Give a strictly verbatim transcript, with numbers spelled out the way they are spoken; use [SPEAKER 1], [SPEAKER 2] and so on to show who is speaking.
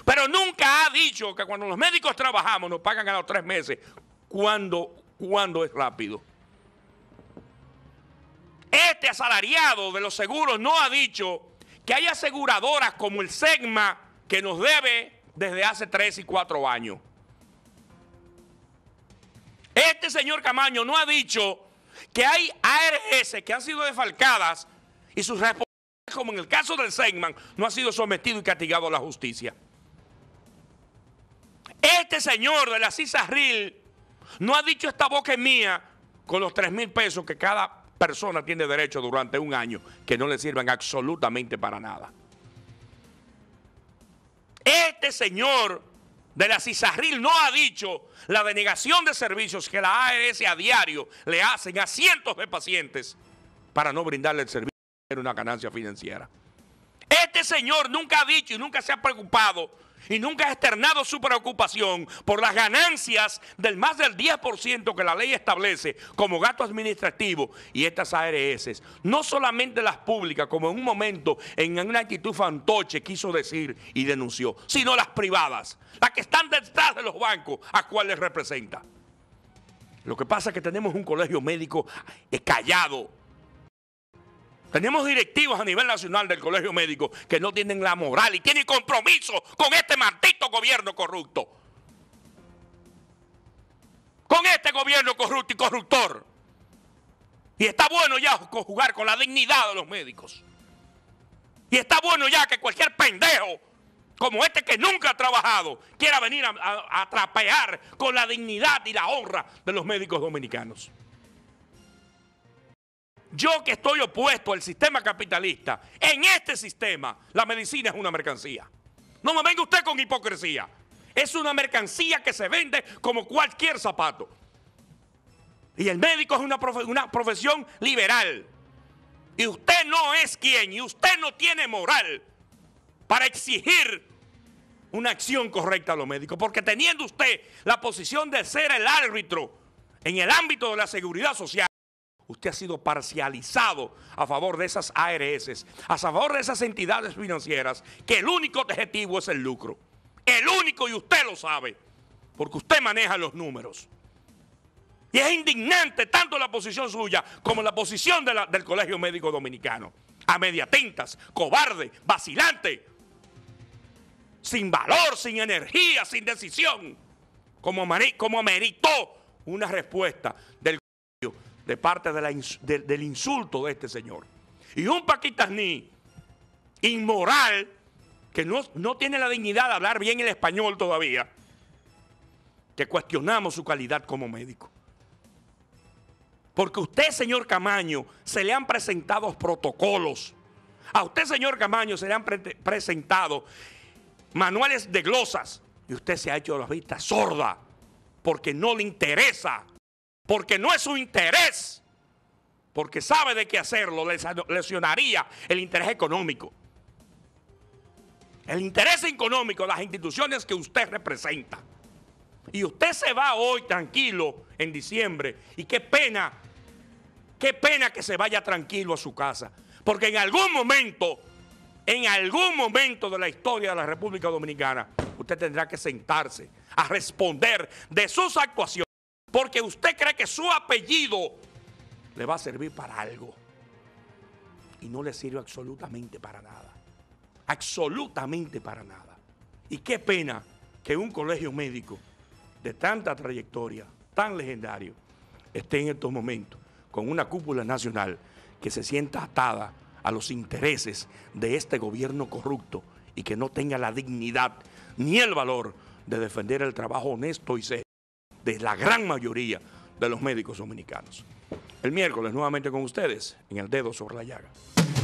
[SPEAKER 1] Pero nunca ha dicho que cuando los médicos trabajamos nos pagan a los tres meses, cuando, cuando es rápido. Este asalariado de los seguros no ha dicho que hay aseguradoras como el SEGMA que nos debe desde hace tres y cuatro años. Este señor Camaño no ha dicho que hay A R S que han sido desfalcadas y sus responsables, como en el caso del SEGMA, no han sido sometidos y castigados a la justicia. Este señor de la CISARRIL no ha dicho esta boca es mía con los tres mil pesos que cada persona tiene derecho durante un año, que no le sirven absolutamente para nada. Este señor de la CISARRIL no ha dicho la denegación de servicios que la A R S a diario le hacen a cientos de pacientes para no brindarle el servicio y tener una ganancia financiera. Este señor nunca ha dicho y nunca se ha preocupado y nunca ha externado su preocupación por las ganancias del más del diez por ciento que la ley establece como gasto administrativo y estas A R S, no solamente las públicas, como en un momento en una actitud fantoche quiso decir y denunció, sino las privadas, las que están detrás de los bancos a cuales representa. Lo que pasa es que tenemos un colegio médico callado. Tenemos directivos a nivel nacional del colegio médico que no tienen la moral y tienen compromiso con este maldito gobierno corrupto. Con este gobierno corrupto y corruptor. Y está bueno ya jugar con la dignidad de los médicos. Y está bueno ya que cualquier pendejo como este que nunca ha trabajado quiera venir a, a, a trapear con la dignidad y la honra de los médicos dominicanos. Yo que estoy opuesto al sistema capitalista, en este sistema la medicina es una mercancía. No me venga usted con hipocresía. Es una mercancía que se vende como cualquier zapato. Y el médico es una, profe una profesión liberal. Y usted no es quien, y usted no tiene moral para exigir una acción correcta a los médicos. Porque teniendo usted la posición de ser el árbitro en el ámbito de la seguridad social, usted ha sido parcializado a favor de esas A R S, a favor de esas entidades financieras, que el único objetivo es el lucro. El único, y usted lo sabe, porque usted maneja los números. Y es indignante tanto la posición suya como la posición de la, del Colegio Médico Dominicano. A media tintas, cobarde, vacilante, sin valor, sin energía, sin decisión, como, como meritó una respuesta del de parte de la, de, del insulto de este señor. Y un paquistaní inmoral que no, no tiene la dignidad de hablar bien el español todavía, que cuestionamos su calidad como médico. Porque a usted, señor Camaño, se le han presentado protocolos. A usted, señor Camaño, se le han pre presentado manuales de glosas y usted se ha hecho la vista sorda porque no le interesa. Porque no es su interés, porque sabe de qué hacerlo, lesionaría el interés económico. El interés económico de las instituciones que usted representa. Y usted se va hoy tranquilo en diciembre, y qué pena, qué pena que se vaya tranquilo a su casa. Porque en algún momento, en algún momento de la historia de la República Dominicana, usted tendrá que sentarse a responder de sus actuaciones. Porque usted cree que su apellido le va a servir para algo. Y no le sirve absolutamente para nada. Absolutamente para nada. Y qué pena que un colegio médico de tanta trayectoria, tan legendario, esté en estos momentos con una cúpula nacional que se sienta atada a los intereses de este gobierno corrupto y que no tenga la dignidad ni el valor de defender el trabajo honesto y serio de la gran mayoría de los médicos dominicanos. El miércoles nuevamente con ustedes en El Dedo sobre la Llaga.